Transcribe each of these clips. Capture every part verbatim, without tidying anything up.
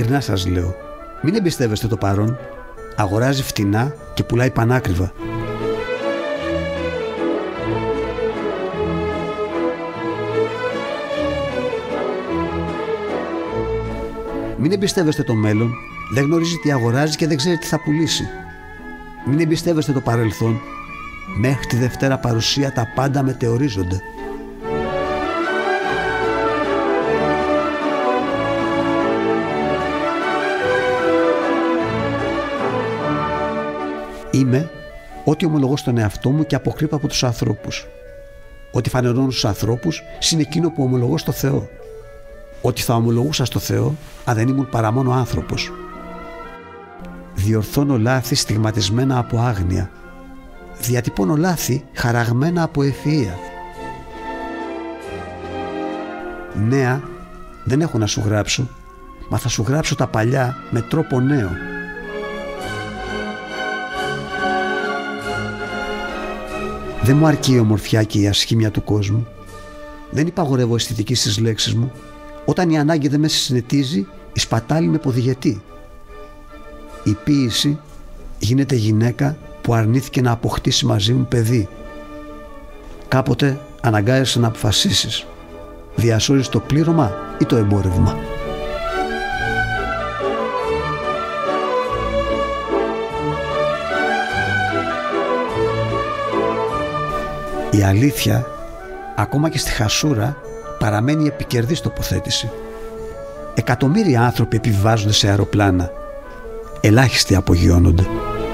Ειλικρινά σας λέω, μην εμπιστεύεστε το παρόν. Αγοράζει φτηνά και πουλάει πανάκριβα. Μην εμπιστεύεστε το μέλλον. Δεν γνωρίζει τι αγοράζει και δεν ξέρει τι θα πουλήσει. Μην εμπιστεύεστε το παρελθόν. Μέχρι τη Δευτέρα παρουσία τα πάντα μετεωρίζονται. Είμαι ό,τι ομολογώ στον εαυτό μου και αποκρύπτω από τους ανθρώπους. Ό,τι φανερώνω στους ανθρώπους είναι εκείνο που ομολογώ στο Θεό. Ό,τι θα ομολογούσα στο Θεό αν δεν ήμουν παρά μόνο άνθρωπος. Διορθώνω λάθη στιγματισμένα από άγνοια. Διατυπώνω λάθη χαραγμένα από ευφυΐα. Νέα δεν έχω να σου γράψω, μα θα σου γράψω τα παλιά με τρόπο νέο. Δεν μου αρκεί η ομορφιά και η ασχήμια του κόσμου. Δεν υπαγορεύω αισθητική στις λέξεις μου. Όταν η ανάγκη δεν με συνετίζει, η σπατάλη με ποδηγετεί. Η ποίηση γίνεται γυναίκα που αρνήθηκε να αποκτήσει μαζί μου παιδί. Κάποτε αναγκάζεσαι να αποφασίσεις. Διασώζεις το πλήρωμα ή το εμπόρευμα. Η αλήθεια, ακόμα και στη χασούρα, παραμένει επικερδής τοποθέτηση. Εκατομμύρια άνθρωποι επιβιβάζονται σε αεροπλάνα. Ελάχιστοι απογειώνονται.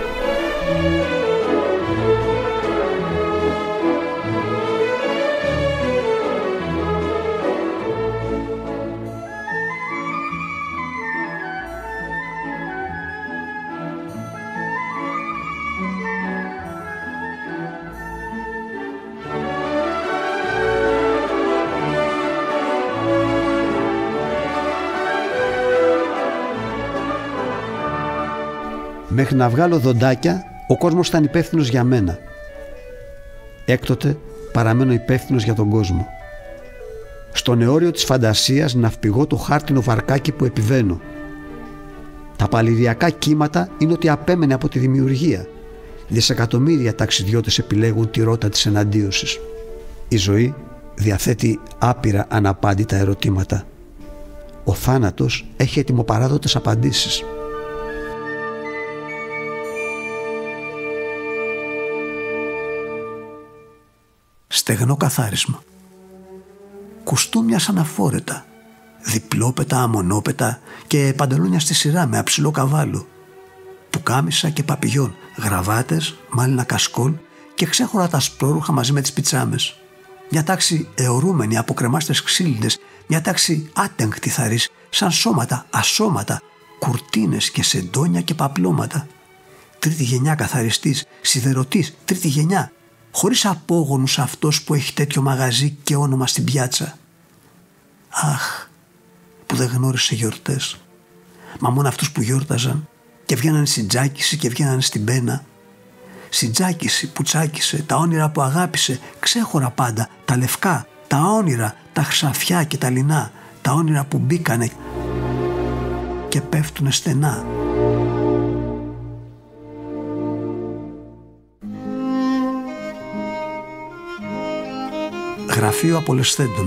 Μέχρι να βγάλω δοντάκια, ο κόσμος ήταν υπεύθυνος για μένα. Έκτοτε παραμένω υπεύθυνος για τον κόσμο. Στον αιώριο της φαντασίας ναυπηγώ το χάρτινο βαρκάκι που επιβαίνω. Τα παλιριακά κύματα είναι ότι απέμενε από τη δημιουργία. Δισεκατομμύρια ταξιδιώτες επιλέγουν τη ρότα της εναντίωσης. Η ζωή διαθέτει άπειρα αναπάντητα ερωτήματα. Ο θάνατος έχει ετοιμοπαράδοτες απαντήσεις. Στεγνό καθάρισμα. Κουστούμια σαν αφόρετα, διπλόπετα, αμονόπετα και παντελόνια στη σειρά με αψηλό καβάλο. Πουκάμισα και παπηγιόν, γραβάτες, μάλινα κασκόλ και ξέχωρα τα σπρόρουχα μαζί με τις πιτσάμες. Μια τάξη αιωρούμενη από κρεμάστες ξύλινες, μια τάξη άτεγκτη θαρής, σαν σώματα, ασώματα, κουρτίνες και σεντόνια και παπλώματα. Τρίτη γενιά καθαριστής, σιδερωτής, τρίτη γενιά. Χωρίς απόγονους αυτός που έχει τέτοιο μαγαζί και όνομα στην πιάτσα. Αχ, που δεν γνώρισε γιορτές. Μα μόνο αυτούς που γιόρταζαν και βγαίνανε στην τζάκιση και βγαίνανε στην πένα. Στην τζάκιση που τσάκισε, τα όνειρα που αγάπησε, ξέχωρα πάντα, τα λευκά, τα όνειρα, τα χρυσαφιά και τα λινά, τα όνειρα που μπήκανε και πέφτουνε στενά. Γραφείο απολεσθέντων.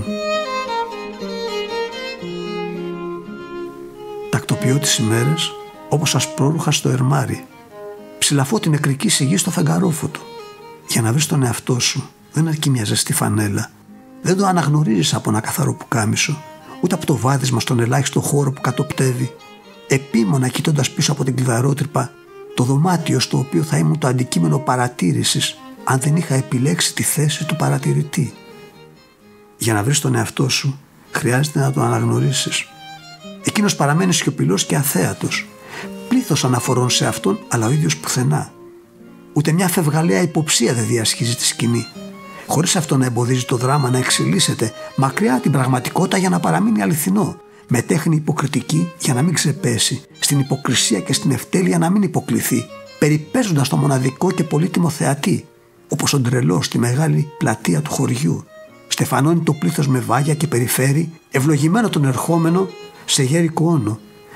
Τακτοποιώ τις ημέρες όπως ασπρόρουχα στο ερμάρι. Ψηλαφώ την νεκρική σιγή στο φεγγαρόφωτο. Για να βρεις τον εαυτό σου δεν αρκεί μια ζεστή φανέλα. Δεν το αναγνωρίζεις από ένα καθαρό πουκάμισο, ούτε από το βάδισμα στον ελάχιστο χώρο που κατοπτεύει. Επίμονα κοιτώντας πίσω από την κλειδαρότρυπα το δωμάτιο στο οποίο θα ήμουν το αντικείμενο παρατήρησης αν δεν είχα επιλέξει τη θέση του παρατηρητή. Για να βρεις τον εαυτό σου χρειάζεται να τον αναγνωρίσεις. Εκείνος παραμένει σιωπηλός και αθέατος. Πλήθος αναφορών σε αυτόν, αλλά ο ίδιος πουθενά. Ούτε μια φευγαλαία υποψία δεν διασχίζει τη σκηνή. Χωρίς αυτό να εμποδίζει το δράμα να εξελίσσεται μακριά την πραγματικότητα για να παραμείνει αληθινό. Με τέχνη υποκριτική για να μην ξεπέσει. Στην υποκρισία και στην ευτέλεια να μην υποκληθεί. Περιπέζοντας το μοναδικό και πολύτιμο θεατή. Όπως ο ντρελός στη μεγάλη πλατεία του χωριού. Στεφανώνει το πλήθος με βάγια και περιφέρει, ευλογημένο τον ερχόμενο σε γέρικο όνο.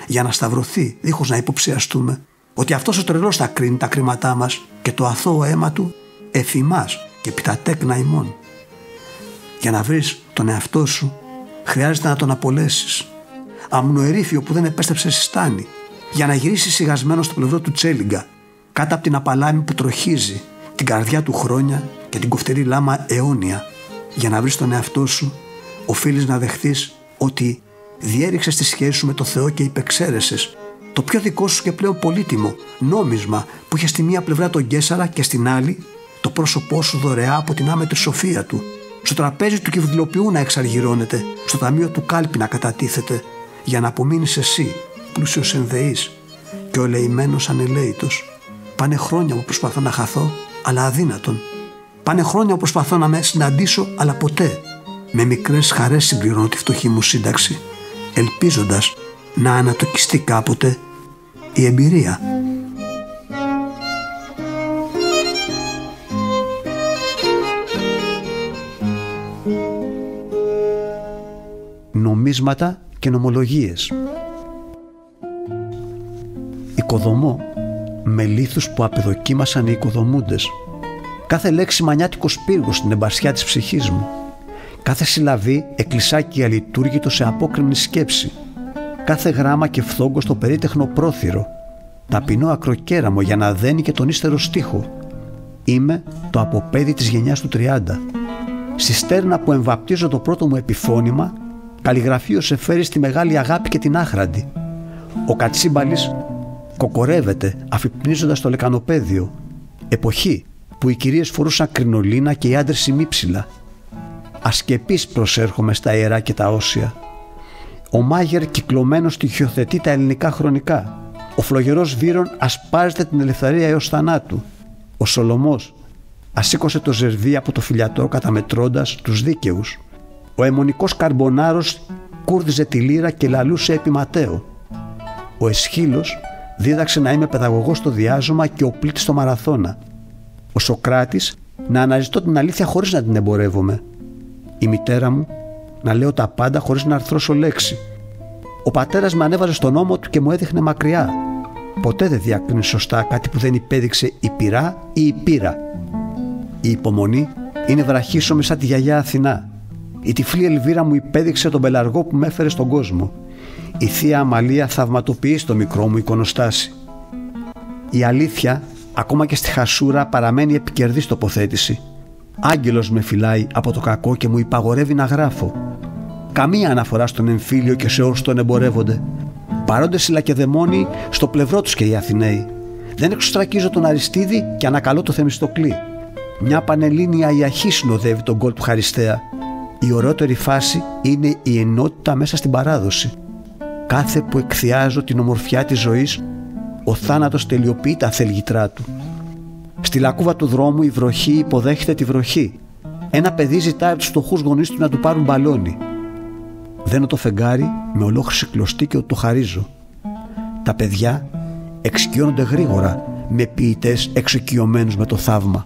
για να σταυρωθεί δίχως να υποψιαστούμε ότι αυτός ο τρελός θα κρίνει τα κρίματά μας και το αθώο αίμα του εφημάς και επί τα τέκνα ημών. Για να βρεις τον εαυτό σου χρειάζεται να τον απολέσεις. Αμνοερήφιο που δεν επέστρεψε στη στάνη, για να γυρίσεις σιγασμένο στο πλευρό του Τσέλιγκα, κάτω από την απαλάμη που τροχίζει την καρδιά του χρόνια και την κοφτερή λάμα αιώνια. Για να βρεις τον εαυτό σου οφείλεις να δεχθείς ότι διέριξες τη σχέση σου με το Θεό και υπεξαίρεσες το πιο δικό σου και πλέον πολύτιμο νόμισμα που είχε στη μία πλευρά τον Καίσαρα και στην άλλη το πρόσωπό σου δωρεά από την άμετρη σοφία του, στο τραπέζι του κυβδηλοποιού να εξαργυρώνεται, στο ταμείο του κάλπη να κατατίθεται, για να απομείνεις εσύ πλούσιος ενδεής και ο ελεημένος ανελαίητος. Πάνε χρόνια που προσπαθώ να χαθώ, αλλά αδύνατον. Πάνε χρόνια που προσπαθώ να με συναντήσω, αλλά ποτέ. Με μικρές χαρές συμπληρώνω τη φτωχή μου σύνταξη, ελπίζοντας να ανατοκιστεί κάποτε η εμπειρία. Νομίσματα και νομολογίες. Οικοδομώ με λίθους που απεδοκίμασαν οι οικοδομούντες. Κάθε λέξη μανιάτικος πύργος στην εμπασιά της ψυχής μου. Κάθε συλλαβή εκκλησάκι αλειτούργητο σε απόκριμνη σκέψη. Κάθε γράμμα και φθόγκο στο περίτεχνο πρόθυρο. Ταπεινό ακροκέραμο για να δένει και τον ύστερο στίχο. Είμαι το αποπέδι της γενιάς του τριάντα. Στη στέρνα που εμβαπτίζω το πρώτο μου επιφώνημα, καλλιγραφείο σε φέρει στη μεγάλη αγάπη και την άχραντη. Ο Κατσίμπαλης κοκορεύεται αφυπνίζοντας το λεκανοπέδιο. Εποχή που οι κυρίες φορούσαν κρινολίνα και οι άντρες ημίψηλα. Ασκεπής προσέρχομαι στα ιερά και τα όσια. Ο Μάγερ κυκλωμένος στοιχειοθετεί τα ελληνικά χρονικά. Ο φλογερός Βύρον ασπάζεται την ελευθερία έως θανάτου. Ο Σολομός ασήκωσε το ζερβί από το φυλιατό καταμετρώντας τους δίκαιους. Ο αιμονικός Καρμπονάρος κούρδιζε τη λύρα και λαλούσε επί Ματέο. Ο Εσχύλος δίδαξε να είμαι παιδαγωγός στο διάζωμα και ο πλήτης στο μαραθώνα. Ο Σοκράτης να αναζητώ την αλήθεια χωρίς να την εμπορεύομαι. Η μητέρα μου να λέω τα πάντα χωρίς να αρθρώσω λέξη. Ο πατέρας με ανέβαζε στον ώμο του και μου έδειχνε μακριά. Ποτέ δεν διακρίνει σωστά κάτι που δεν υπέδειξε η πυρά ή η πύρα. Η υπομονή είναι βραχίσωμη σαν τη γιαγιά Αθηνά. Η τυφλή Ελβίρα μου υπέδειξε τον πελαργό που με έφερε στον κόσμο. Η θεία Αμαλία θαυματοποιεί στο μικρό μου εικονοστάσι. Η αλήθεια, ακόμα και στη χασούρα, παραμένει επικερδής τοποθέτηση. Άγγελος με φυλάει από το κακό και μου υπαγορεύει να γράφω. Καμία αναφορά στον εμφύλιο και σε όσους τον εμπορεύονται. Παρόντες οι Λακεδαιμόνοι, στο πλευρό τους και οι Αθηναίοι. Δεν εξωστρακίζω τον Αριστίδη και ανακαλώ το Θεμιστοκλή. Μια πανελλήνια ιαχή συνοδεύει τον γκολ του Χαριστέα. Η ωραιότερη φάση είναι η ενότητα μέσα στην παράδοση. Κάθε που εκθιάζω την ομορφιά της ζωής, ο θάνατος τελειοποιεί τα θέλγητρά του. Στη λακκούβα του δρόμου η βροχή υποδέχεται τη βροχή. Ένα παιδί ζητάει από τους φτωχούς γονείς του να του πάρουν μπαλόνι. Δένω το φεγγάρι με ολόχρυση κλωστή και το χαρίζω. Τα παιδιά εξοικειώνονται γρήγορα με ποιητές εξοικειωμένους με το θαύμα.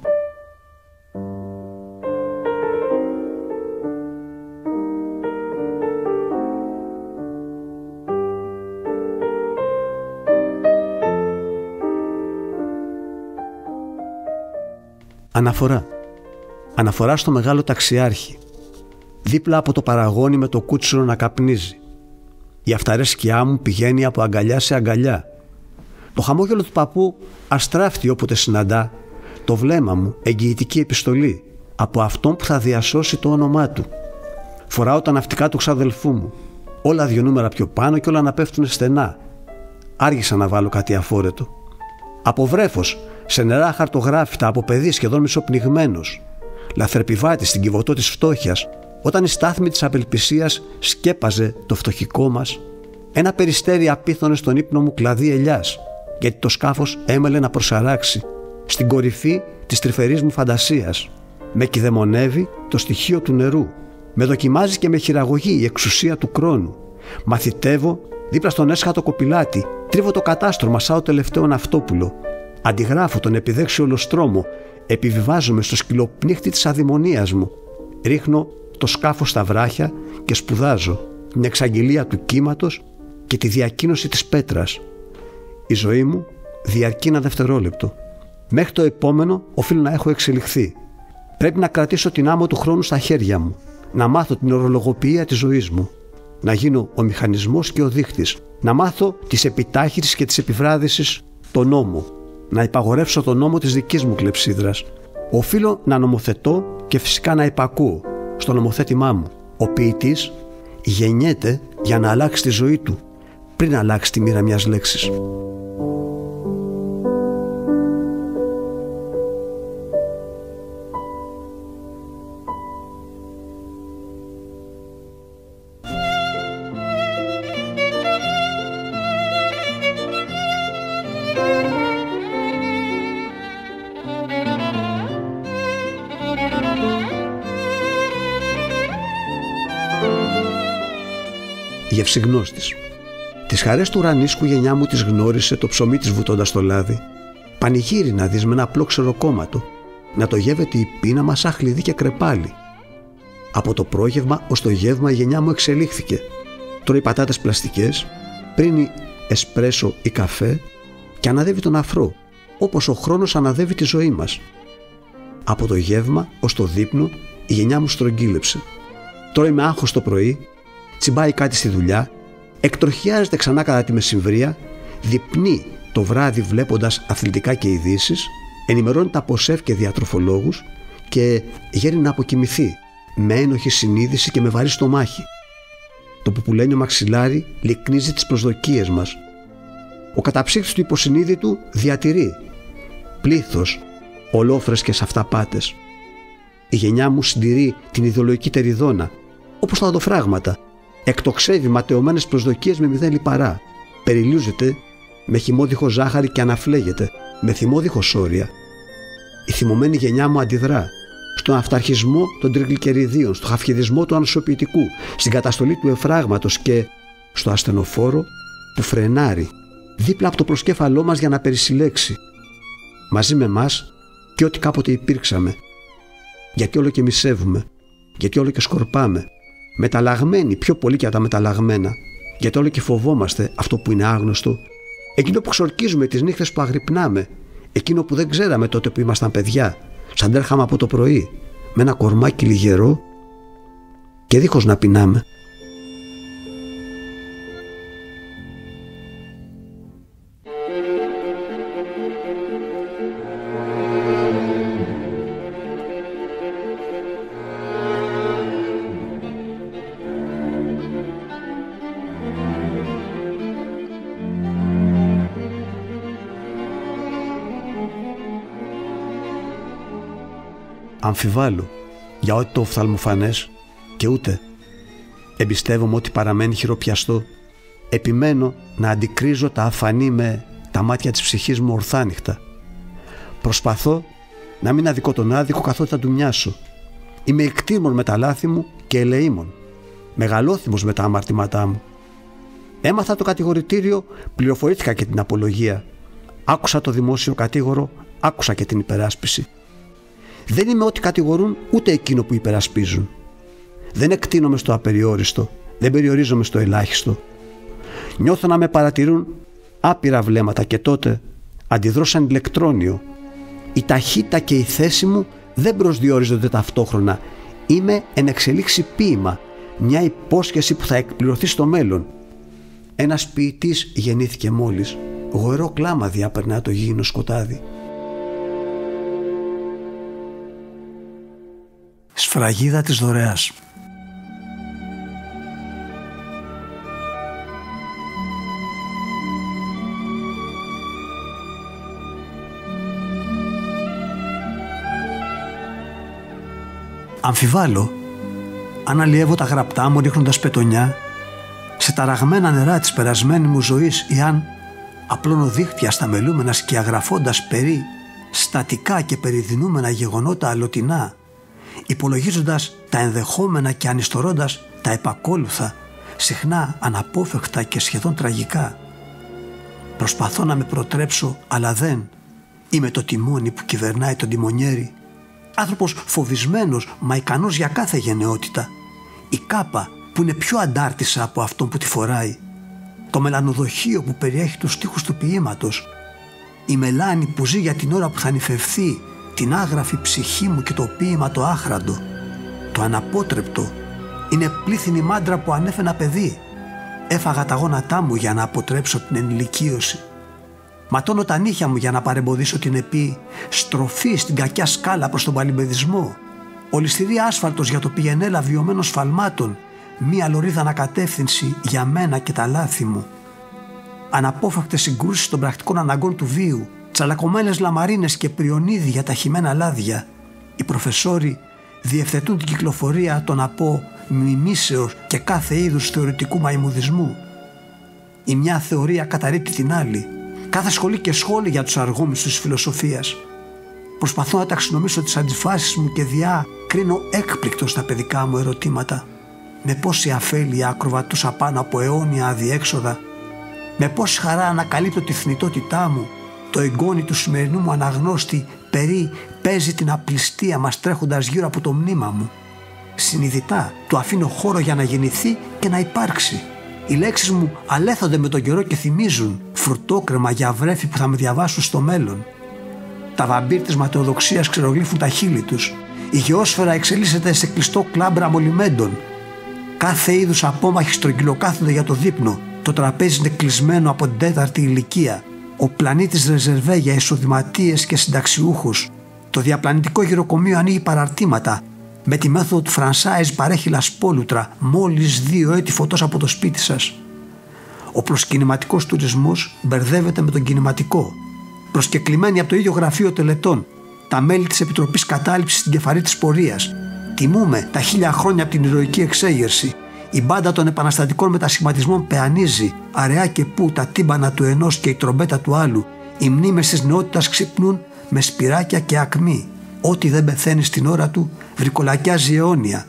Αναφορά. Αναφορά στο μεγάλο ταξιάρχη. Δίπλα από το παραγόνι με το κούτσουρο να καπνίζει. Η αυταρέσκειά μου πηγαίνει από αγκαλιά σε αγκαλιά. Το χαμόγελο του παππού αστράφτει όποτε συναντά. Το βλέμμα μου εγγυητική επιστολή από αυτόν που θα διασώσει το όνομά του. Φοράω τα ναυτικά του ξαδελφού μου. Όλα δύο νούμερα πιο πάνω και όλα να πέφτουν στενά. Άργησα να βάλω κάτι αφόρετο. Από βρέφος, σε νερά χαρτογράφητα, από παιδί σχεδόν μισοπνιγμένος. Λαθρεπιβάτη στην κυβωτό της φτώχειας, όταν η στάθμη της απελπισίας σκέπαζε το φτωχικό μας. Ένα περιστέρι απίθωνε στον ύπνο μου κλαδί ελιάς, γιατί το σκάφος έμελε να προσαράξει στην κορυφή της τρυφερής μου φαντασίας. Με κηδεμονεύει το στοιχείο του νερού. Με δοκιμάζει και με χειραγωγεί η εξουσία του χρόνου. Μαθητεύω δίπλα στον έσχατο κοπηλάτη. Τρίβω το κατάστρωμα σαν το τελευταίο ναυτόπουλο. Αντιγράφω τον επιδέξιο ολοστρόμο. Επιβιβάζομαι στο σκυλοπνίχτη της αδημονίας μου. Ρίχνω το σκάφος στα βράχια και σπουδάζω την εξαγγελία του κύματος και τη διακίνωση της πέτρας. Η ζωή μου διαρκεί ένα δευτερόλεπτο. Μέχρι το επόμενο οφείλω να έχω εξελιχθεί. Πρέπει να κρατήσω την άμμο του χρόνου στα χέρια μου, να μάθω την ορολογοποιία της ζωής μου, να γίνω ο μηχανισμός και ο δείχτης, να μάθω τις επιτάχυνσης και τις επιβράδυσης τον νόμο, να υπαγορεύσω τον νόμο της δικής μου κλεψίδρας. Οφείλω να νομοθετώ και φυσικά να υπακούω στο νομοθέτημά μου. Ο ποιητής γεννιέται για να αλλάξει τη ζωή του πριν αλλάξει τη μοίρα μιας λέξης. Γευσιγνώστης. Τις χαρές του ουρανίσκου γενιά μου τις γνώρισε το ψωμί της βουτώντας το λάδι. Πανηγύρι να δεις με ένα απλό ξεροκόμματο, να το γεύεται η πείνα μας σαν χλειδί και κρεπάλι. Από το πρόγευμα ως το γεύμα η γενιά μου εξελίχθηκε. Τρώει πατάτες πλαστικές, πρίνει εσπρέσο ή καφέ και αναδεύει τον αφρό, όπως ο χρόνος αναδεύει τη ζωή μας. Από το γεύμα ως το δείπνο η γενιά μου στρογγύλεψε. Τρώει με άγχος το πρωί, τσιμπάει κάτι στη δουλειά, εκτροχιάζεται ξανά κατά τη μεσημβρία, διπνεί το βράδυ βλέποντας αθλητικά και ειδήσεις, ενημερώνει τα ποσεύ και διατροφολόγους και γέρνει να αποκοιμηθεί με ένοχη συνείδηση και με βαρύ στομάχι. Το πουπουλένιο μαξιλάρι λυκνίζει τις προσδοκίες μας. Ο καταψύχτης του υποσυνείδητου διατηρεί πλήθος ολόφρεσκες αυταπάτες. Η γενιά μου συντηρεί την ιδεολογική τεριδόνα, όπως τα οδοφράγματα. Εκτοξεύει ματαιωμένες προσδοκίες με μηδέν λιπαρά. Περιλούζεται με χυμώδικο ζάχαρη και αναφλέγεται με θυμώδικο σόρια. Η θυμωμένη γενιά μου αντιδρά στον αυταρχισμό των τριγλικεριδίων, στο χαφιεδισμό του ανοσοποιητικού, στην καταστολή του εφράγματος και στο ασθενοφόρο που φρενάρει δίπλα από το προσκέφαλό μας για να περισυλλέξει μαζί με μας και ό,τι κάποτε υπήρξαμε. Γιατί όλο και μισεύουμε, γιατί όλο και σκορπάμε, μεταλλαγμένοι πιο πολύ και από τα μεταλλαγμένα, γιατί όλο και φοβόμαστε αυτό που είναι άγνωστο, εκείνο που ξορκίζουμε τις νύχτες που αγρυπνάμε, εκείνο που δεν ξέραμε τότε που ήμασταν παιδιά, σαν τρέχαμε από το πρωί με ένα κορμάκι λιγερό και δίχως να πεινάμε. Αμφιβάλλω για ό,τι το οφθαλμοφανές και ούτε εμπιστεύομαι ότι παραμένει χειροπιαστό. Επιμένω να αντικρίζω τα αφανή με τα μάτια της ψυχής μου ορθάνυχτα. Προσπαθώ να μην αδικώ τον άδικο καθότι θα του μοιάσω. Είμαι εκτίμων με τα λάθη μου και ελεήμων, μεγαλόθυμος με τα αμαρτήματά μου. Έμαθα το κατηγορητήριο, πληροφορήθηκα και την απολογία. Άκουσα το δημόσιο κατήγορο, άκουσα και την υπεράσπιση. Δεν είμαι ό,τι κατηγορούν ούτε εκείνο που υπερασπίζουν. Δεν εκτείνομαι στο απεριόριστο, δεν περιορίζομαι στο ελάχιστο. Νιώθω να με παρατηρούν άπειρα βλέμματα και τότε αντιδρώ σαν ηλεκτρόνιο. Η ταχύτητα και η θέση μου δεν προσδιορίζονται ταυτόχρονα. Είμαι εν εξελίξει ποίημα, μια υπόσχεση που θα εκπληρωθεί στο μέλλον. Ένας ποιητής γεννήθηκε μόλις, γοερό κλάμα διάπερνα το γήινο σκοτάδι. Σφραγίδα της δωρεάς. Αμφιβάλλω αν αλλιεύω τα γραπτά μου ρίχνοντας πετονιά σε ταραγμένα νερά της περασμένης μου ζωής ή αν απλώνω δίχτυα στα μελούμενα σκιαγραφώντας περί στατικά και περιδεινούμενα γεγονότα αλλοτινά, υπολογίζοντας τα ενδεχόμενα και ανιστορώντας τα επακόλουθα, συχνά αναπόφευκτα και σχεδόν τραγικά. Προσπαθώ να με προτρέψω, αλλά δεν. Είμαι το τιμόνι που κυβερνάει τον τιμονιέρι, άνθρωπος φοβισμένος μα ικανός για κάθε γενναιότητα, η κάπα που είναι πιο αντάρτισσα από αυτόν που τη φοράει, το μελανοδοχείο που περιέχει τους στίχους του ποίηματος, η μελάνη που ζει για την ώρα που θα νυφευθεί την άγραφη ψυχή μου και το ποίημα το άχραντο, το αναπότρεπτο, είναι πλήθυνη μάντρα που ανέφαινα παιδί. Έφαγα τα γόνατά μου για να αποτρέψω την ενηλικίωση. Ματώνω τα νύχια μου για να παρεμποδίσω την επί στροφή στην κακιά σκάλα προς τον παλιμπεδισμό. Ολισθηρή άσφαλτος για το πηγενέλα βιωμένο σφαλμάτων, μία λωρίδα ανακατεύθυνση για μένα και τα λάθη μου. Αναπόφευκτες συγκρούσεις των πρακτικών αναγκών του βίου, τσαλακωμένες λαμαρίνες και πριονίδι για τα χυμένα λάδια. Οι προφεσόροι διευθετούν την κυκλοφορία των από μιμήσεως και κάθε είδους θεωρητικού μαϊμουδισμού. Η μια θεωρία καταρρίπτει την άλλη. Κάθε σχολή και σχόλη για τους αργούμενους της φιλοσοφίας. Προσπαθώ να ταξινομήσω τις αντιφάσεις μου και διά κρίνω έκπληκτος τα παιδικά μου ερωτήματα. Με πόση αφέλεια ακροβατούσα πάνω από αιώνια αδιέξοδα. Με πόση χαρά ανακαλύπτω τη θνητότητά μου. Το εγγόνι του σημερινού μου αναγνώστη περί παίζει την απληστία μας τρέχοντας γύρω από το μνήμα μου. Συνειδητά του αφήνω χώρο για να γεννηθεί και να υπάρξει. Οι λέξεις μου αλέθονται με τον καιρό και θυμίζουν φρουτόκρεμα για βρέφη που θα με διαβάσουν στο μέλλον. Τα βαμπύρ της ματαιοδοξίας ξερογλύφουν τα χείλη τους. Η γεώσφαιρα εξελίσσεται σε κλειστό κλάμπρα αμολυμέντων. Κάθε είδους απόμαχοι στρογγυλοκάθονται για το δείπνο. Το τραπέζι είναι κλεισμένο από την τέταρτη ηλικία. Ο πλανήτης ρεζερβέ για εισοδηματίες και συνταξιούχους. Το διαπλανητικό γυροκομείο ανοίγει παραρτήματα. Με τη μέθοδο του Φρανσάιζ παρέχει λασπόλουτρα μόλις δύο έτη φωτός από το σπίτι σας. Ο προσκυνηματικός τουρισμός μπερδεύεται με τον κινηματικό. Προσκεκλημένοι από το ίδιο γραφείο τελετών, τα μέλη της Επιτροπής Κατάληψης στην κεφαλή της πορείας. Τιμούμε τα χίλια χρόνια από την ηρωική εξέγερση. Η μπάντα των επαναστατικών μετασχηματισμών πεανίζει, αραιά και πού τα τύμπανα του ενός και η τρομπέτα του άλλου. Οι μνήμες της νεότητας ξυπνούν με σπυράκια και ακμή. Ό,τι δεν πεθαίνει στην ώρα του βρικολακιάζει αιώνια.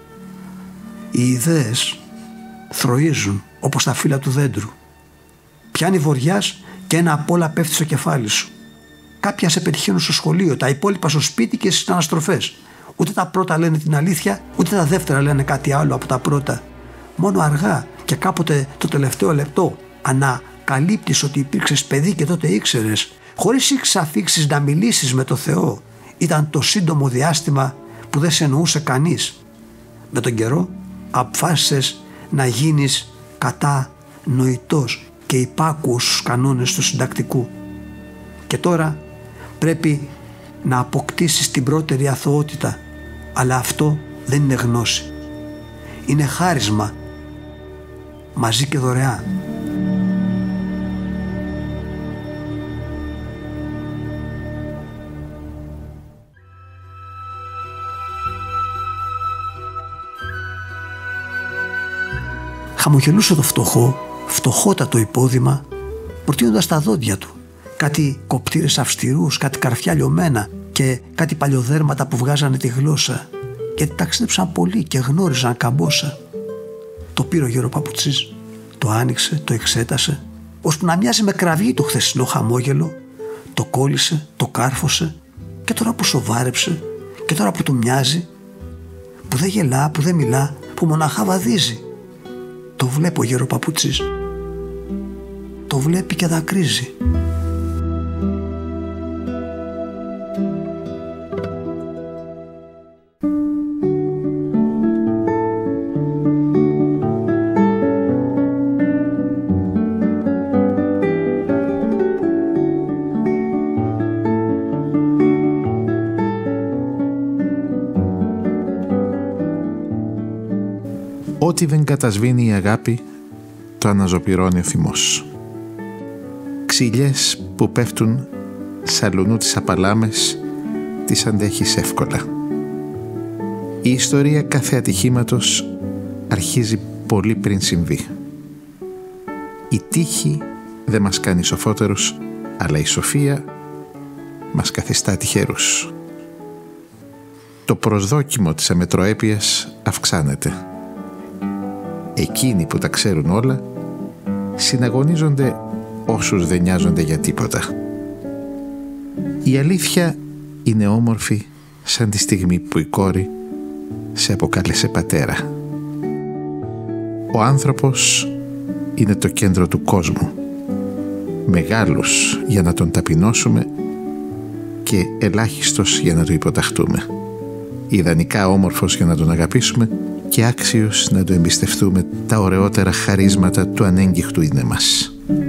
Οι ιδέες θροίζουν όπως τα φύλλα του δέντρου. Πιάνει βοριάς και ένα απ' όλα πέφτει στο κεφάλι σου. Κάποια σε πετυχαίνουν στο σχολείο, τα υπόλοιπα στο σπίτι και στις αναστροφές. Ούτε τα πρώτα λένε την αλήθεια, ούτε τα δεύτερα λένε κάτι άλλο από τα πρώτα. Μόνο αργά και κάποτε το τελευταίο λεπτό ανακαλύπτεις ότι υπήρξες παιδί και τότε ήξερες, χωρίς εξαφίξεις να μιλήσεις με το Θεό. Ήταν το σύντομο διάστημα που δεν σε εννοούσε κανείς. Με τον καιρό αποφάσισες να γίνεις κατανοητός και υπάκουος στους κανόνες του συντακτικού. Και τώρα πρέπει να αποκτήσεις την πρώτερη αθωότητα, αλλά αυτό δεν είναι γνώση. Είναι χάρισμα, μαζί και δωρεά. Χαμογελούσε το φτωχό, φτωχότατο υπόδημα, προτείνοντας τα δόντια του. Κάτι κοπτήρες αυστηρούς, κάτι καρφιά λιωμένα και κάτι παλιοδέρματα που βγάζανε τη γλώσσα, γιατί ταξίδεψαν πολύ και γνώριζαν καμπόσα. Το πήρε ο γεροπαπουτσής, το άνοιξε, το εξέτασε, ώσπου να μοιάζει με κραυγή το χθεσινό χαμόγελο, το κόλλησε, το κάρφωσε, και τώρα που σοβάρεψε, και τώρα που του μοιάζει, που δεν γελά, που δεν μιλά, που μοναχά βαδίζει. Το βλέπω ο γεροπαπουτσής. Το βλέπει και δακρύζει. Ό,τι δεν κατασβήνει η αγάπη, το αναζωπυρώνει ο θυμός. Ξυλιές που πέφτουν σαλουνού τις απαλάμες, τις αντέχεις εύκολα. Η ιστορία κάθε ατυχήματος αρχίζει πολύ πριν συμβεί. Η τύχη δεν μας κάνει σοφότερους, αλλά η σοφία μας καθιστά τυχερούς. Το προσδόκιμο της αμετροέπειας αυξάνεται. Εκείνοι που τα ξέρουν όλα συναγωνίζονται όσους δεν νοιάζονται για τίποτα. Η αλήθεια είναι όμορφη σαν τη στιγμή που η κόρη σε αποκάλεσε πατέρα. Ο άνθρωπος είναι το κέντρο του κόσμου. Μεγάλος για να τον ταπεινώσουμε και ελάχιστος για να το υποταχτούμε. Ιδανικά όμορφος για να τον αγαπήσουμε και άξιος να του εμπιστευτούμε τα ωραιότερα χαρίσματα του ανέγκυχτου είναι μας.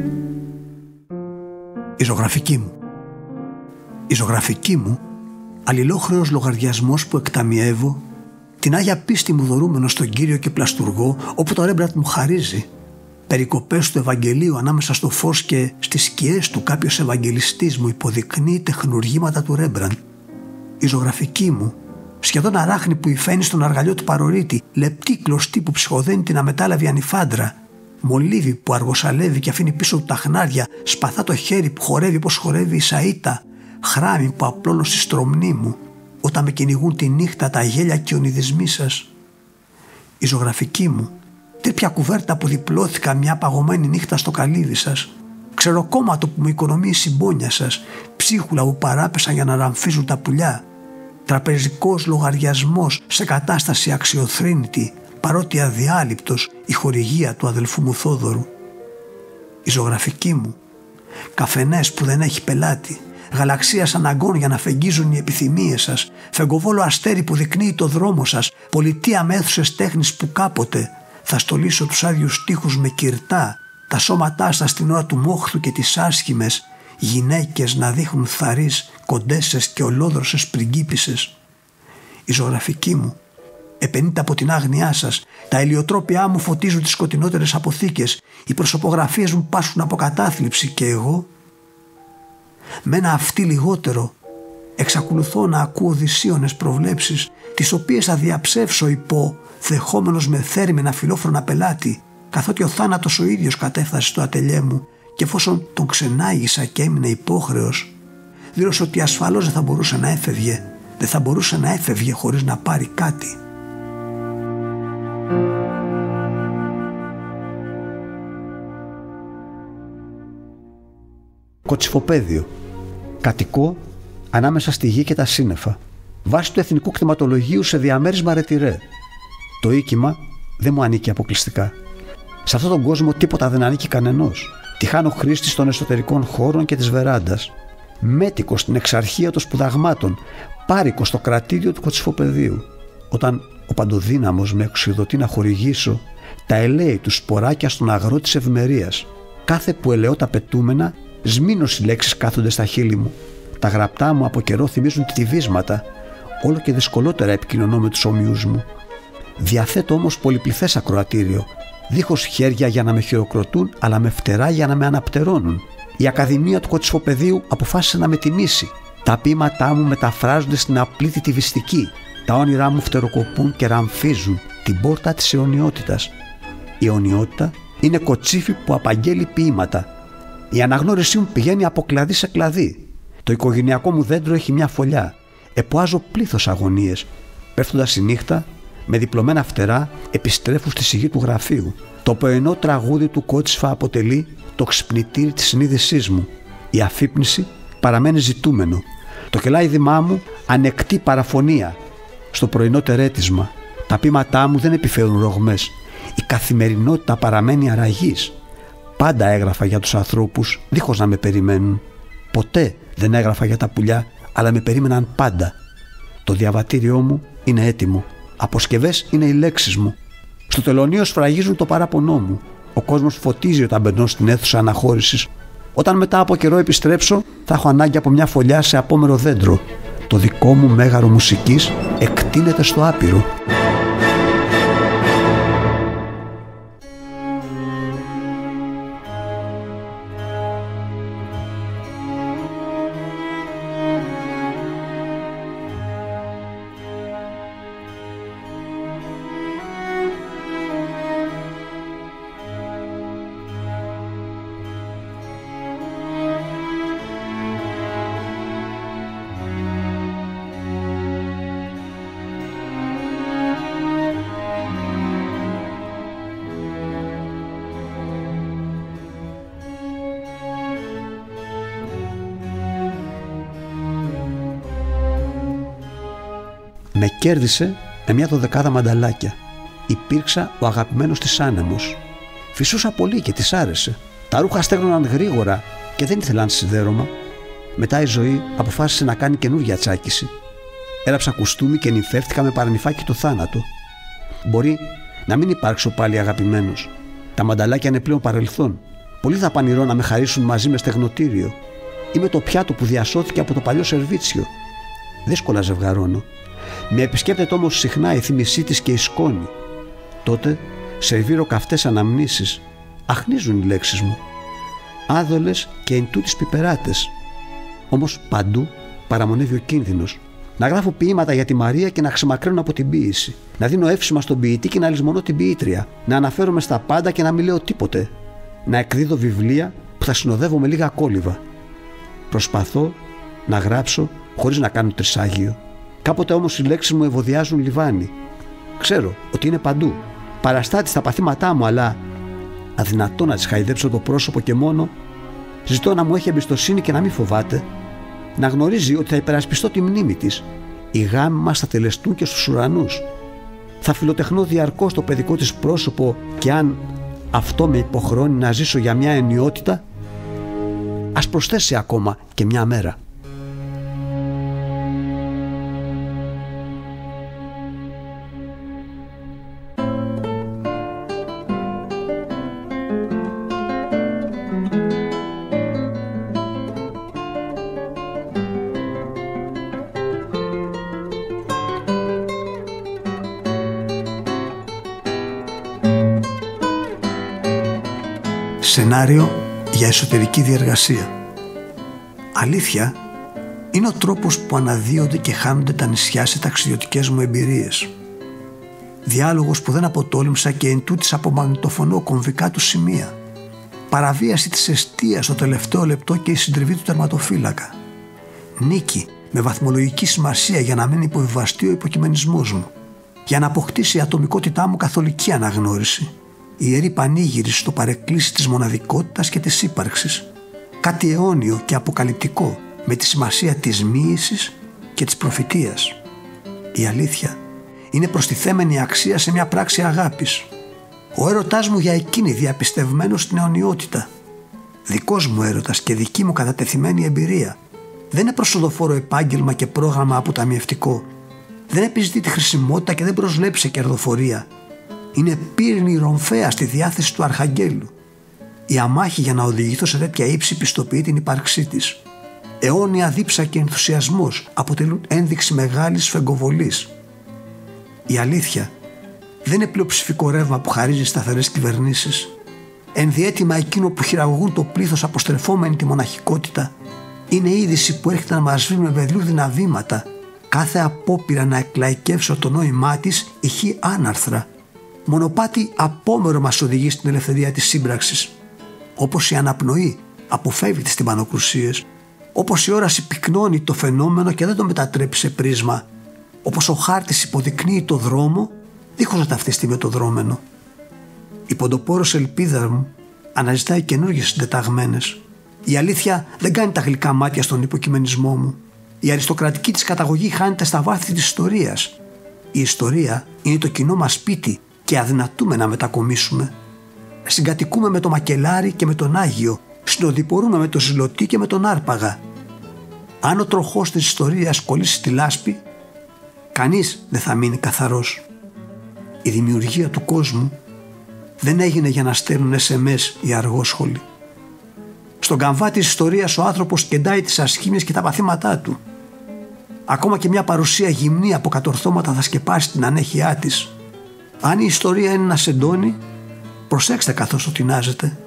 Η ζωγραφική μου. Η ζωγραφική μου, αλληλόχρεος λογαριασμός που εκταμιεύω, την Άγια Πίστη μου δωρούμενο στον Κύριο και πλαστουργό, όπου το Ρέμπραντ μου χαρίζει, περικοπές του Ευαγγελίου ανάμεσα στο φως και στις σκιές του κάποιος Ευαγγελιστής μου υποδεικνύει τεχνουργήματα του Ρέμπραντ. Η ζωγραφική μου, σχεδόν αράχνη που υφαίνει στον αργαλιό του παρορίτη, λεπτή κλωστή που ψυχοδένει την αμετάλαβη ανιφάντρα, μολύβι που αργοσαλεύει και αφήνει πίσω του τα χνάρια, σπαθά το χέρι που χορεύει όπως χορεύει η Σαΐτα, χράμι που απλώνω στη στρομνή μου, όταν με κυνηγούν τη νύχτα τα γέλια και οι ονειδισμοί σας. Η ζωγραφική μου, τέτοια κουβέρτα που διπλώθηκα μια παγωμένη νύχτα στο καλύβι σας, ξεροκόμματο που μου οικονομεί η συμπόνια σας, ψίχουλα που παράπεσαν για να ραμφίζουν τα πουλιά, τραπεζικός λογαριασμός σε κατάσταση αξιοθρήνητη, παρότι αδιάλειπτος η χορηγία του αδελφού μου Θόδωρου. Η ζωγραφική μου, καφενές που δεν έχει πελάτη, γαλαξίας αναγκών για να φεγγίζουν οι επιθυμίες σας, φεγγοβόλο αστέρι που δεικνύει το δρόμο σας, πολιτεία με αίθουσες τέχνης που κάποτε θα στολίσω τους άδειους τοίχους με κυρτά, τα σώματά σας στην ώρα του μόχθου και τις άσχημες γυναίκες να δείχνουν θαρείς, κοντέσες και ολόδροσες πριγκίπισσες. Η ζωγραφική μου, επενείται από την άγνοιά σας, τα ελιοτρόπια μου φωτίζουν τις σκοτεινότερες αποθήκες, οι προσωπογραφίες μου πάσχουν από κατάθλιψη και εγώ, με ένα αυτί λιγότερο, εξακολουθώ να ακούω δυσίωνες προβλέψεις, τις οποίες θα διαψεύσω υπό δεχόμενος με θέρμη ένα φιλόφρονα πελάτη, καθότι ο θάνατος ο ίδιος κατέφθασε στο ατελιέ μου και εφόσον τον ξενάγησα και έμεινε υπόχρεος, δήλωσε ότι ασφαλώς δεν θα μπορούσε να έφευγε, δεν θα μπορούσε να έφευγε χωρίς να πάρει κάτι. Κοτσυφοπαίδιο. Κατοικώ ανάμεσα στη γη και τα σύννεφα, βάσει του εθνικού κτηματολογίου σε διαμέρισμα ρετυρέ. Το οίκημα δεν μου ανήκει αποκλειστικά. Σε αυτόν τον κόσμο τίποτα δεν ανήκει κανενός. Τυχάνω χρήστης των εσωτερικών χώρων και της βεράντας. Μέτικος στην εξαρχία των σπουδαγμάτων, πάρικος στο κρατήριο του Κοτσυφοπαιδίου. Όταν ο παντοδύναμος με εξουδοτεί να χορηγήσω τα ελέη του σποράκια στον αγρό της ευημερίας. Κάθε που ελαιώ τα πετούμενα, σμήνως οι λέξεις κάθονται στα χείλη μου. Τα γραπτά μου από καιρό θυμίζουν τυβίσματα. Όλο και δυσκολότερα επικοινωνώ με τους ομοιούς μου. Διαθέτω όμως πολυπληθές ακροατήριο, δίχως χέρια για να με χειροκροτούν, αλλά με φτερά για να με αναπτερώνουν. Η Ακαδημία του Κοτσυφοπαιδίου αποφάσισε να με τιμήσει. Τα ποίηματά μου μεταφράζονται στην απλή τη τυβιστική. Τα όνειρά μου φτεροκοπούν και ραμφίζουν την πόρτα της αιωνιότητας. Η αιωνιότητα είναι κοτσίφι που απαγγέλει ποίηματα. Η αναγνώρισή μου πηγαίνει από κλαδί σε κλαδί. Το οικογενειακό μου δέντρο έχει μια φωλιά. Εποάζω πλήθος αγωνίες. Πέφτοντας η νύχτα, με διπλωμένα φτερά επιστρέφω στη σιγή του γραφείου. Το πρωινό τραγούδι του Κότσυφα αποτελεί το ξυπνητήρι της συνείδησής μου. Η αφύπνιση παραμένει ζητούμενο. Το κελάιδημά μου ανεκτή παραφωνία. Στο πρωινό τερέτισμα τα ποίηματά μου δεν επιφέρουν ρογμές. Η καθημερινότητα παραμένει αραγής. Πάντα έγραφα για τους ανθρώπους δίχως να με περιμένουν. Ποτέ δεν έγραφα για τα πουλιά, αλλά με περίμεναν πάντα. Το διαβατήριό μου είναι έτοιμο. Αποσκευές είναι οι λέξεις μου. Στο τελωνείο σφραγίζουν το παράπονό μου. Ο κόσμος φωτίζει όταν μπαίνω στην αίθουσα αναχώρησης. Όταν μετά από καιρό επιστρέψω, θα έχω ανάγκη από μια φωλιά σε απόμερο δέντρο. Το δικό μου μέγαρο μουσικής εκτείνεται στο άπειρο. Με κέρδισε με μια δωδεκάδα μανταλάκια. Υπήρξα ο αγαπημένος της άνεμος. Φυσούσα πολύ και της άρεσε. Τα ρούχα στέγνωναν γρήγορα και δεν ήθελαν σιδέρωμα. Μετά η ζωή αποφάσισε να κάνει καινούργια τσάκιση. Έραψα κουστούμι και νυμφεύτηκα με παρανυφάκι το θάνατο. Μπορεί να μην υπάρξω πάλι αγαπημένος. Τα μανταλάκια είναι πλέον παρελθόν. Πολύ δαπανηρό να με χαρίσουν μαζί με στεγνοτήριο. Είμαι το πιάτο που διασώθηκε από το παλιό σερβίτσιο. Δύσκολα ζευγαρώνω. Με επισκέπτεται όμως συχνά η θύμησή της και η σκόνη. Τότε σερβίρω καυτές αναμνήσεις. Αχνίζουν οι λέξεις μου. Άδολες και εν τούτης πιπεράτες. Όμως παντού παραμονεύει ο κίνδυνος. Να γράφω ποίηματα για τη Μαρία και να ξεμακραίνω από την ποίηση. Να δίνω εύσημα στον ποιητή και να λησμονώ την ποιήτρια. Να αναφέρομαι στα πάντα και να μην λέω τίποτε. Να εκδίδω βιβλία που θα συνοδεύω με λίγα κόλληβα. Προσπαθώ να γράψω χωρίς να κάνω τρισάγιο. Κάποτε όμως οι λέξεις μου ευωδιάζουν λιβάνι. Ξέρω ότι είναι παντού. Παραστάτη στα παθήματά μου, αλλά αδυνατό να της χαϊδέψω το πρόσωπο και μόνο. Ζητώ να μου έχει εμπιστοσύνη και να μην φοβάται. Να γνωρίζει ότι θα υπερασπιστώ τη μνήμη της. Οι γάμοι μας θα τελεστούν και στους ουρανούς. Θα φιλοτεχνώ διαρκώς το παιδικό της πρόσωπο και αν αυτό με υποχρεώνει να ζήσω για μια ενιότητα, ας προσθέσει ακόμα και μια μέρα. Σενάριο για εσωτερική διεργασία. Αλήθεια είναι ο τρόπος που αναδύονται και χάνονται τα νησιά σε ταξιδιωτικές μου εμπειρίες. Διάλογος που δεν αποτόλμησα και εν τούτης απομαγνητοφωνώ κομβικά του σημεία. Παραβίαση της εστίας στο τελευταίο λεπτό και η συντριβή του τερματοφύλακα. Νίκη με βαθμολογική σημασία για να μην υποβιβαστεί ο υποκειμενισμός μου. Για να αποκτήσει η ατομικότητά μου καθολική αναγνώριση. Ιερή πανήγυρη στο παρεκκλήσι της μοναδικότητας και της ύπαρξης. Κάτι αιώνιο και αποκαλυπτικό με τη σημασία της μοίησης και της προφητείας. Η αλήθεια είναι προστιθέμενη αξία σε μια πράξη αγάπης. Ο έρωτάς μου για εκείνη διαπιστευμένος στην αιωνιότητα. Δικός μου έρωτας και δική μου κατατεθειμένη εμπειρία. Δεν είναι προσοδοφόρο επάγγελμα και πρόγραμμα αποταμιευτικό. Δεν επιζητεί τη χρησιμότητα και δεν προσλέπει σε κερδοφορία. Είναι πύρινη ρομφαία στη διάθεση του Αρχαγγέλου. Η αμάχη για να οδηγηθώ σε τέτοια ύψη πιστοποιεί την ύπαρξή της. Αιώνια δίψα και ενθουσιασμός αποτελούν ένδειξη μεγάλης σφεγγοβολής. Η αλήθεια δεν είναι πλειοψηφικό ρεύμα που χαρίζει σταθερές κυβερνήσεις. Ενδιέτοιμα εκείνο που χειραγωγούν το πλήθος αποστρεφόμενη τη μοναχικότητα. Είναι είδηση που έρχεται να μας βρει με βεδιούδινα βήματα. Κάθε απόπειρα να εκλαϊκεύσω το νόημά της ηχεί άναρθρα. Μονοπάτι απόμερο μας οδηγεί στην ελευθερία της σύμπραξης. Όπως η αναπνοή αποφεύγει τις τυμπανοκρουσίες, όπως η όραση πυκνώνει το φαινόμενο και δεν το μετατρέπει σε πρίσμα, όπως ο χάρτης υποδεικνύει το δρόμο δίχως να ταυτιστεί με το δρόμενο. Η ποντοπόρος ελπίδα μου αναζητάει καινούργιες συντεταγμένες. Η αλήθεια δεν κάνει τα γλυκά μάτια στον υποκειμενισμό μου. Η αριστοκρατική της καταγωγή χάνεται στα βάθη της ιστορίας. Η ιστορία είναι το κοινό μας σπίτι και αδυνατούμε να μετακομίσουμε. Συγκατοικούμε με το μακελάρι και με τον Άγιο, συνοδοιπορούμε με το ζηλωτή και με τον άρπαγα. Αν ο τροχός της ιστορίας κολλήσει τη λάσπη, κανείς δεν θα μείνει καθαρός. Η δημιουργία του κόσμου δεν έγινε για να στέλνουν ες εμ ες οι αργόσχολοι. Στον καμβά της ιστορίας ο άνθρωπος κεντάει τις ασχήμιες και τα παθήματά του. Ακόμα και μια παρουσία γυμνή από κατορθώματα θα σκεπάσει την ανέχειά της. Αν η ιστορία είναι ένα σεντόνι, προσέξτε καθώς το τεινάζετε.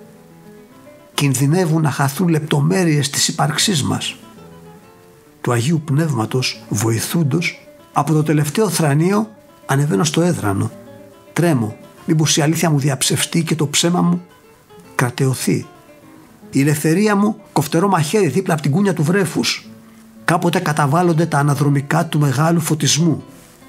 Κινδυνεύουν να χαθούν λεπτομέρειες της ύπαρξής μας. Του Αγίου Πνεύματος βοηθούντος, από το τελευταίο θρανείο ανεβαίνω στο έδρανο. Τρέμω, μήπως η αλήθεια μου διαψευστεί και το ψέμα μου κρατεωθεί. Η ελευθερία μου κοφτερό μαχαίρι δίπλα από την κούνια του βρέφους. Κάποτε καταβάλλονται τα αναδρομικά του μεγάλου φωτισμού.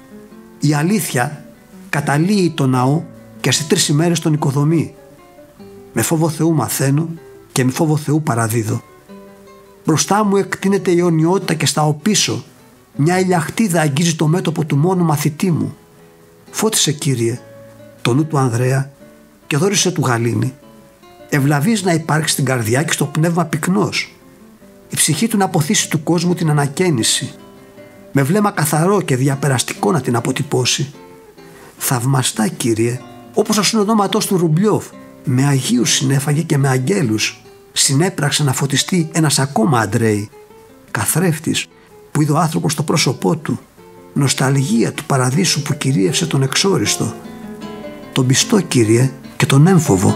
Η αλήθεια καταλύει το ναό και σε τρεις ημέρες τον οικοδομεί. Με φόβο Θεού μαθαίνω και με φόβο Θεού παραδίδω. Μπροστά μου εκτείνεται η αιωνιότητα και στα οπίσω μια ηλιαχτίδα αγγίζει το μέτωπο του μόνου μαθητή μου. Φώτισε, Κύριε, το νου του Ανδρέα, και δώρισε του γαλήνη, ευλαβής να υπάρξει στην καρδιά και στο πνεύμα πυκνός, η ψυχή του να αποθήσει του κόσμου την ανακαίνιση, με βλέμμα καθαρό και διαπεραστικό να την αποτυπώσει. Θαυμαστά, Κύριε, όπως ο συνοδόματός του Ρουμπλιόφ, με Αγίους συνέφαγε και με αγγέλους, συνέπραξε να φωτιστεί ένας ακόμα Αντρέη, καθρέφτης που είδε ο άνθρωπος στο πρόσωπό του, νοσταλγία του παραδείσου που κυρίευσε τον εξόριστο, τον πιστό, Κύριε, και τον έμφοβο.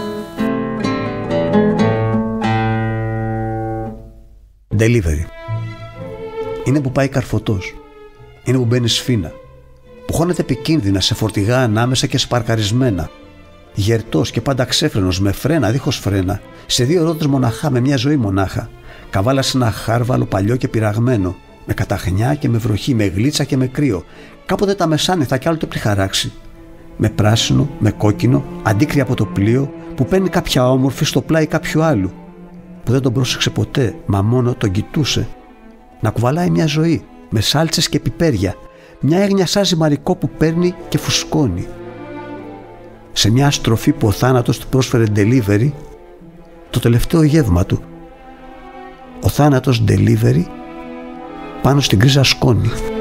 Delivery. Είναι που πάει καρφωτός. Είναι που μπαίνει σφήνα. Που χώνεται επικίνδυνα σε φορτηγά ανάμεσα και σπαρκαρισμένα. Γερτός και πάντα ξέφρενος, με φρένα δίχως φρένα, σε δύο ρόδες μοναχά, με μια ζωή μονάχα. Καβάλα σε ένα χάρβαλο παλιό και πειραγμένο, με καταχνιά και με βροχή, με γλίτσα και με κρύο. Κάποτε τα μεσάνυχτα κι άλλοτε πληχαράξει. Με πράσινο, με κόκκινο, αντίκρυ από το πλοίο που παίρνει κάποια όμορφη στο πλάι κάποιου άλλου, που δεν τον πρόσεξε ποτέ, μα μόνο τον κοιτούσε. Να κουβαλάει μια ζωή, με σάλτσες και πιπέρια, μια έγνοια σαν ζυμαρικό που παίρνει και φουσκώνει. Σε μια στροφή που ο θάνατος του πρόσφερε delivery, το τελευταίο γεύμα του. Ο θάνατος delivery πάνω στην γκρίζα σκόνη.